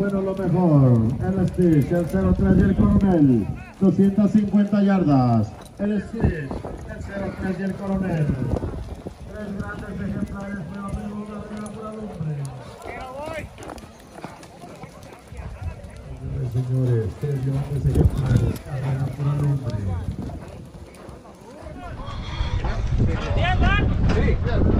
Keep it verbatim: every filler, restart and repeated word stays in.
bueno, lo mejor. El Stitch, el cero tres y el Coronel. doscientas cincuenta yardas. El Stitch, el cero tres y el Coronel. Tres grandes ejemplares de la pelota de la pura lumbre. Señores, tres grandes ejemplares de la pura lumbre. Sí,